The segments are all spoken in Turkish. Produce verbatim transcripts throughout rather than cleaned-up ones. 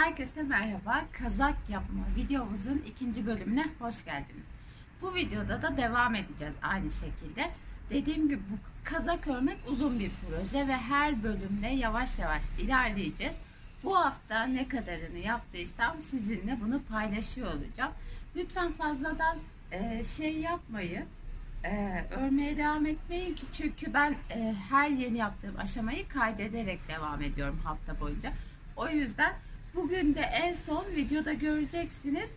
Herkese merhaba. Kazak yapma videomuzun ikinci bölümüne hoş geldiniz. Bu videoda da devam edeceğiz aynı şekilde. Dediğim gibi bu kazak örmek uzun bir proje ve her bölümde yavaş yavaş ilerleyeceğiz. Bu hafta ne kadarını yaptıysam sizinle bunu paylaşıyor olacağım. Lütfen fazladan e, şey yapmayın. E, örmeye devam etmeyin ki çünkü ben e, her yeni yaptığım aşamayı kaydederek devam ediyorum hafta boyunca. O yüzden bugün de en son videoda göreceksiniz.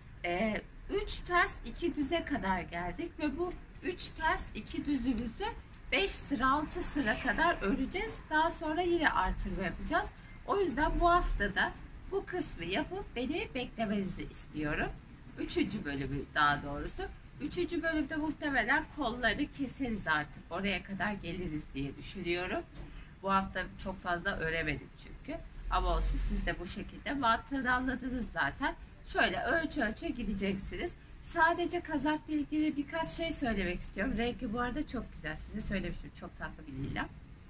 üç ters iki düze kadar geldik ve bu üç ters iki düzümüzü beş sıra altı sıra kadar öreceğiz. Daha sonra yine artırma yapacağız. O yüzden bu haftada bu kısmı yapıp beni beklemenizi istiyorum. Üçüncü bölümü daha doğrusu. Üçüncü bölümde muhtemelen kolları keseriz artık. Oraya kadar geliriz diye düşünüyorum. Bu hafta çok fazla öremedim çünkü. Ama olsun, siz de bu şekilde mantığını anladınız zaten. Şöyle ölçü ölçü gideceksiniz. Sadece kazakla ilgili birkaç şey söylemek istiyorum. Rengi bu arada çok güzel. Size söylemiştim. Çok tatlı bir lila.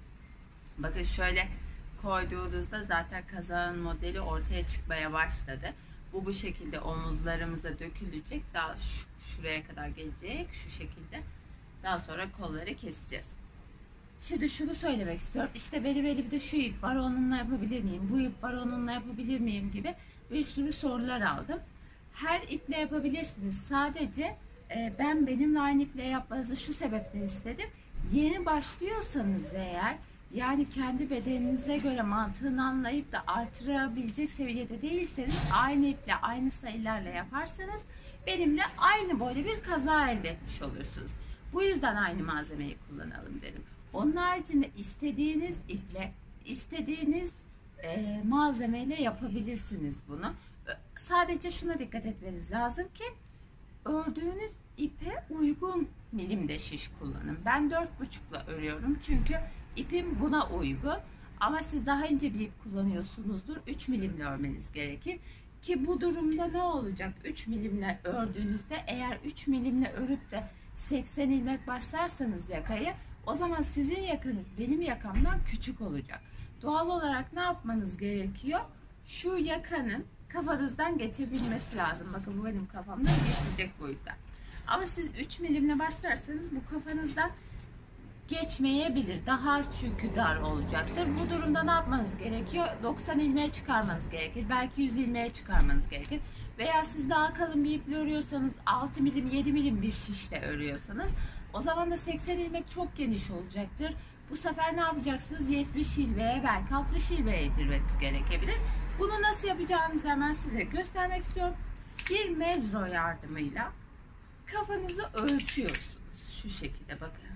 Bakın şöyle koyduğunuzda zaten kazağın modeli ortaya çıkmaya başladı. Bu bu şekilde omuzlarımıza dökülecek. Daha şu, şuraya kadar gelecek. Şu şekilde. Daha sonra kolları keseceğiz. Şimdi şunu söylemek istiyorum. İşte benim elimde şu ip var, onunla yapabilir miyim? Bu ip var, onunla yapabilir miyim? Gibi bir sürü sorular aldım. Her iple yapabilirsiniz. Sadece e, ben benimle aynı iple yapmanızı şu sebepten istedim. Yeni başlıyorsanız eğer, yani kendi bedeninize göre mantığını anlayıp da artırabilecek seviyede değilseniz, aynı iple aynı sayılarla yaparsanız benimle aynı boyda bir kaza elde etmiş olursunuz. Bu yüzden aynı malzemeyi kullanalım dedim. Onun haricinde istediğiniz iple, istediğiniz e, malzemeyle yapabilirsiniz bunu. Sadece şuna dikkat etmeniz lazım ki ördüğünüz ipe uygun milimde şiş kullanın. Ben dört buçukla örüyorum çünkü ipim buna uygun. Ama siz daha ince bir ip kullanıyorsunuzdur. üç milimle örmeniz gerekir. Ki bu durumda ne olacak? üç milimle ördüğünüzde, eğer üç milimle örüp de seksen ilmek başlarsanız yakayı, o zaman sizin yakanız benim yakamdan küçük olacak. Doğal olarak ne yapmanız gerekiyor? Şu yakanın kafanızdan geçebilmesi lazım. Bakın bu benim kafamdan geçecek boyutta. Ama siz üç milimle başlarsanız bu kafanızdan geçmeyebilir. Daha çünkü dar olacaktır. Bu durumda ne yapmanız gerekiyor? doksan ilmeğe çıkarmanız gerekir. Belki yüz ilmeğe çıkarmanız gerekir. Veya siz daha kalın bir iple örüyorsanız, altı milim yedi milim bir şişle örüyorsanız, o zaman da seksen ilmek çok geniş olacaktır. Bu sefer ne yapacaksınız? yetmiş ilmeğe, belki altmış ilmeğe indirmeniz gerekebilir. Bunu nasıl yapacağınızı hemen size göstermek istiyorum. Bir mezro yardımıyla kafanızı ölçüyorsunuz. Şu şekilde bakın.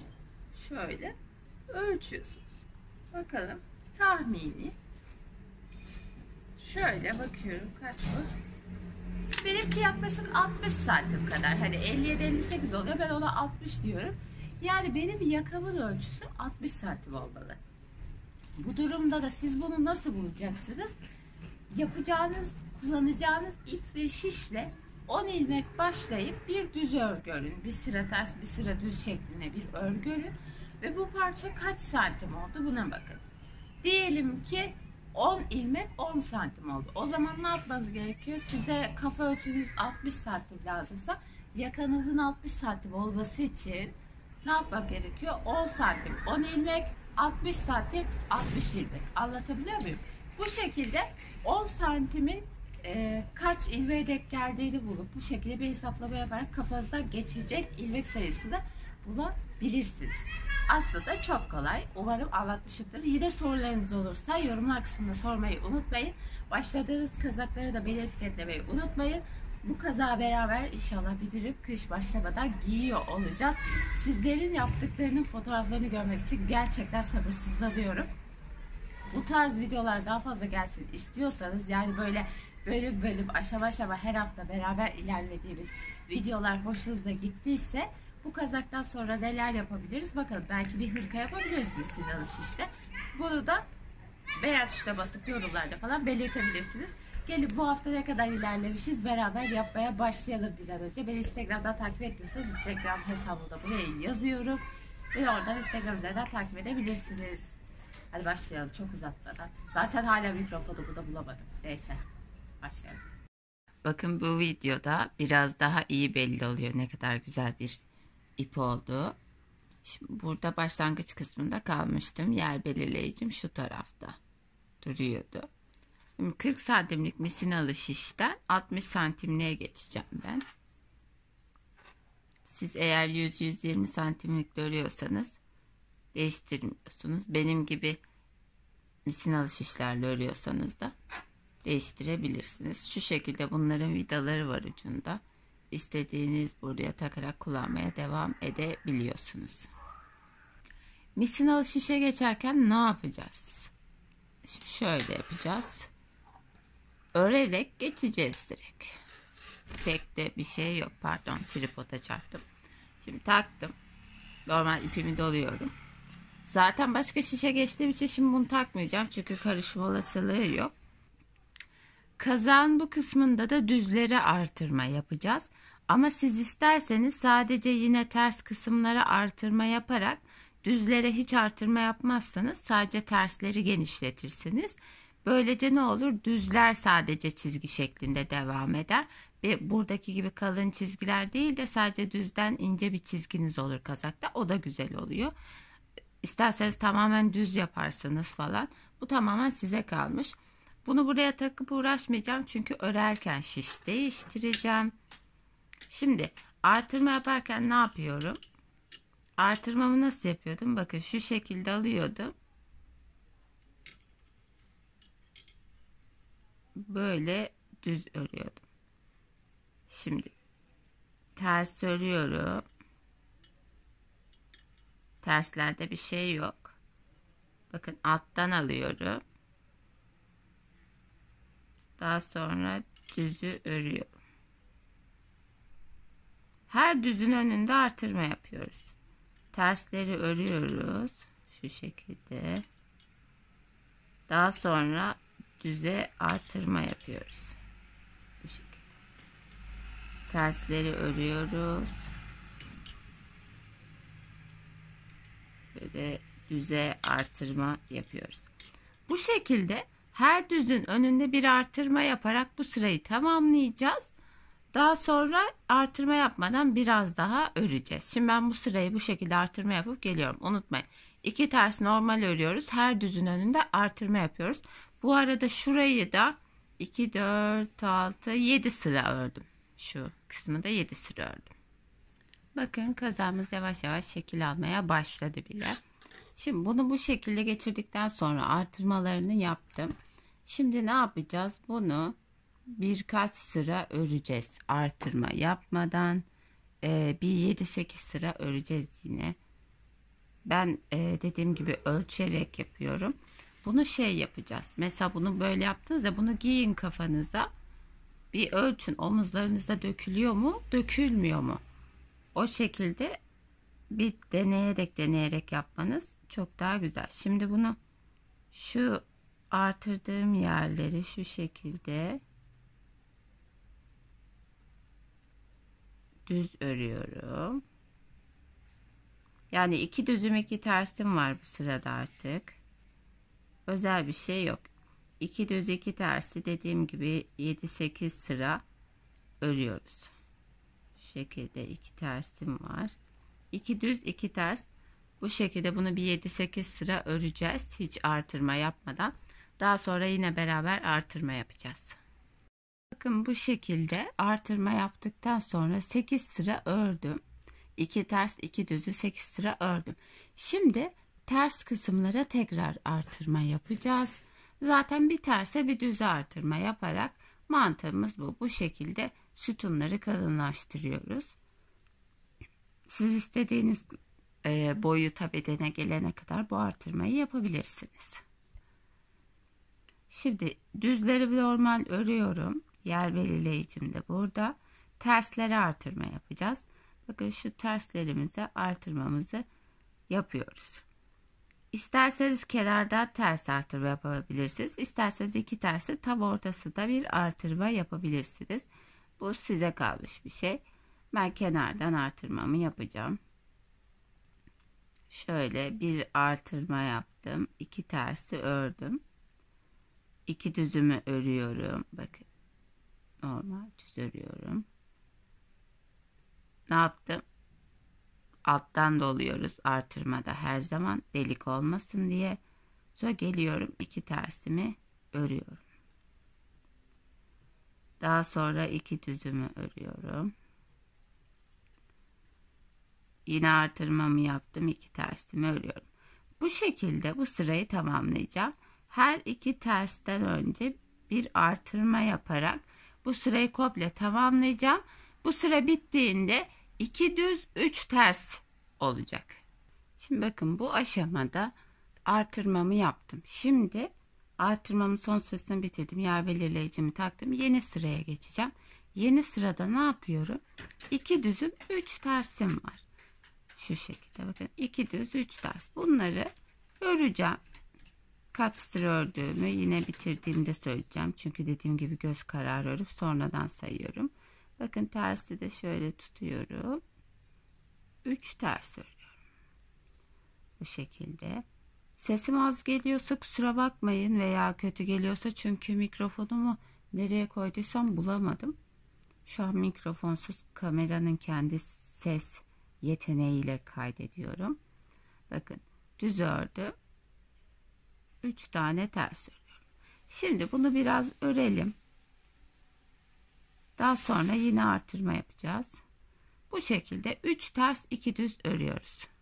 Şöyle ölçüyorsunuz. Bakalım tahmini. Şöyle bakıyorum, kaç bu? Benimki yaklaşık altmış santim kadar. Hani elli yedi elli sekiz oluyor. Ben ona altmış diyorum. Yani benim yakamın ölçüsü altmış santim olmalı. Bu durumda da siz bunu nasıl bulacaksınız? Yapacağınız, kullanacağınız ip ve şişle on ilmek başlayıp bir düz örgü örün. Bir sıra ters, bir sıra düz şeklinde bir örgü örün. Ve bu parça kaç santim oldu? Buna bakın. Diyelim ki on ilmek on santim oldu. O zaman ne yapmanız gerekiyor? Size kafa ölçünüz altmış santim lazımsa, yakanızın altmış santim olması için ne yapmak gerekiyor? on santim on ilmek, altmış santim altmış ilmek. Anlatabiliyor muyum? Bu şekilde on santimin e, kaç ilmeğe denk geldiğini bulup bu şekilde bir hesaplama yaparak kafanızda geçecek ilmek sayısını bulabilirsiniz. Aslında çok kolay. Umarım anlatmışımdır. Yine sorularınız olursa yorumlar kısmında sormayı unutmayın. Başladığınız kazakları da beni etiketlemeyi unutmayın. Bu kazağı beraber inşallah bitirip kış başlamadan giyiyor olacağız. Sizlerin yaptıklarının fotoğraflarını görmek için gerçekten sabırsızlanıyorum. Bu tarz videolar daha fazla gelsin istiyorsanız, yani böyle bölüm bölüm aşama aşama her hafta beraber ilerlediğimiz videolar hoşunuza gittiyse, bu kazaktan sonra neler yapabiliriz? Bakalım, belki bir hırka yapabiliriz biz Sinan'ın şişle. Bunu da beğen tuşuna basıp yorumlarda falan belirtebilirsiniz. Gelin bu hafta ne kadar ilerlemişiz beraber yapmaya başlayalım bir an önce. Beni Instagram'dan takip etmiyorsanız Instagram hesabımda buraya yazıyorum. Ve oradan Instagram üzerinden takip edebilirsiniz. Hadi başlayalım çok uzatmadan. Zaten hala mikrofonu burada bulamadım. Neyse başlayalım. Bakın bu videoda biraz daha iyi belli oluyor ne kadar güzel bir ip olduğu. Şimdi burada başlangıç kısmında kalmıştım. Yer belirleyicim şu tarafta duruyordu. Şimdi kırk santimlik misinalı şişten altmış santimliğe geçeceğim ben. Siz eğer yüz yüz yirmi santimlik örüyorsanız değiştirmiyorsunuz. Benim gibi misinalı şişlerle örüyorsanız da değiştirebilirsiniz. Şu şekilde bunların vidaları var ucunda. İstediğiniz buraya takarak kullanmaya devam edebiliyorsunuz. Misinalı şişe geçerken ne yapacağız? Şimdi şöyle yapacağız. Örerek geçeceğiz direkt. Pek de bir şey yok. Pardon, tripoda çarptım. Şimdi taktım. Normal ipimi doluyorum. Zaten başka şişe geçtiğim için şimdi bunu takmayacağım. Çünkü karışma olasılığı yok. Kazağın bu kısmında da düzlere artırma yapacağız. Ama siz isterseniz sadece yine ters kısımlara artırma yaparak düzlere hiç artırma yapmazsanız sadece tersleri genişletirsiniz. Böylece ne olur? Düzler sadece çizgi şeklinde devam eder. Ve buradaki gibi kalın çizgiler değil de sadece düzden ince bir çizginiz olur kazakta. O da güzel oluyor. İsterseniz tamamen düz yaparsınız falan. Bu tamamen size kalmış. Bunu buraya takıp uğraşmayacağım. Çünkü örerken şiş değiştireceğim. Şimdi artırma yaparken ne yapıyorum? Artırmamı nasıl yapıyordum? Bakın şu şekilde alıyordum. Böyle düz örüyordum. Şimdi ters örüyorum. Terslerde bir şey yok. Bakın alttan alıyorum. Daha sonra düzü örüyorum. Her düzün önünde artırma yapıyoruz. Tersleri örüyoruz. Şu şekilde. Daha sonra düze artırma yapıyoruz. Bu şekilde. Tersleri örüyoruz. Böyle düze artırma yapıyoruz. Bu şekilde her düzün önünde bir artırma yaparak bu sırayı tamamlayacağız. Daha sonra artırma yapmadan biraz daha öreceğiz. Şimdi ben bu sırayı bu şekilde artırma yapıp geliyorum. Unutmayın. İki ters normal örüyoruz. Her düzün önünde artırma yapıyoruz. Bu arada şurayı da iki, dört, altı, yedi sıra ördüm. Şu kısmı da yedi sıra ördüm. Bakın kazağımız yavaş yavaş şekil almaya başladı bile. Şimdi bunu bu şekilde geçirdikten sonra artırmalarını yaptım. Şimdi ne yapacağız? Bunu birkaç sıra öreceğiz. Artırma yapmadan e, bir yedi sekiz sıra öreceğiz yine. Ben e, dediğim gibi ölçerek yapıyorum. Bunu şey yapacağız. Mesela bunu böyle yaptığınızda bunu giyin kafanıza. Bir ölçün. Omuzlarınızda dökülüyor mu? Dökülmüyor mu? O şekilde bir deneyerek deneyerek yapmanız çok daha güzel. Şimdi bunu şu artırdığım yerleri şu şekilde düz örüyorum. Yani iki düzüm iki tersim var bu sırada artık. Özel bir şey yok. iki düz iki tersi dediğim gibi yedi sekiz sıra örüyoruz. Şu şekilde iki tersim var. iki düz iki ters. Bu şekilde bunu bir yedi sekiz sıra öreceğiz. Hiç artırma yapmadan. Daha sonra yine beraber artırma yapacağız. Bakın bu şekilde artırma yaptıktan sonra sekiz sıra ördüm. iki ters iki düzü sekiz sıra ördüm. Şimdi ters kısımlara tekrar artırma yapacağız. Zaten bir terse bir düze artırma yaparak mantığımız bu. Bu şekilde sütunları kalınlaştırıyoruz. Siz istediğiniz e, boyuta bedene gelene kadar bu artırmayı yapabilirsiniz. Şimdi düzleri normal örüyorum. Yer belirleyicim de burada. Terslere artırma yapacağız. Bakın şu terslerimize artırmamızı yapıyoruz. İsterseniz kenarda ters artırma yapabilirsiniz. İsterseniz iki tersi tam ortasında bir artırma yapabilirsiniz. Bu size kalmış bir şey. Ben kenardan artırmamı yapacağım. Şöyle bir artırma yaptım. iki tersi ördüm. iki düzümü örüyorum. Bakın. Normal düz örüyorum. Ne yaptım? Alttan doluyoruz artırmada her zaman delik olmasın diye. Sonra geliyorum, iki tersimi örüyorum. Daha sonra iki düzümü örüyorum. Yine artırmamı yaptım, iki tersimi örüyorum. Bu şekilde bu sırayı tamamlayacağım. Her iki tersten önce bir artırma yaparak bu sırayı komple tamamlayacağım. Bu sıra bittiğinde iki düz üç ters olacak. Şimdi bakın, bu aşamada artırmamı yaptım. Şimdi artırmamın son sırasını bitirdim. Yer belirleyicimi taktım. Yeni sıraya geçeceğim. Yeni sırada ne yapıyorum? iki düzüm üç tersim var. Şu şekilde bakın, iki düz üç ters. Bunları öreceğim. Kaç sıra ördüğümü yine bitirdiğimde söyleyeceğim. Çünkü dediğim gibi göz kararı örüp sonradan sayıyorum. Bakın, tersi de şöyle tutuyorum. üç ters örüyorum. Bu şekilde. Sesim az geliyorsa kusura bakmayın veya kötü geliyorsa, çünkü mikrofonumu nereye koyduysam bulamadım. Şu an mikrofonsuz kameranın kendi ses yeteneğiyle kaydediyorum. Bakın, düz ördüm. üç tane ters örüyorum. Şimdi bunu biraz örelim. Daha sonra yine artırma yapacağız. Bu şekilde üç ters iki düz örüyoruz.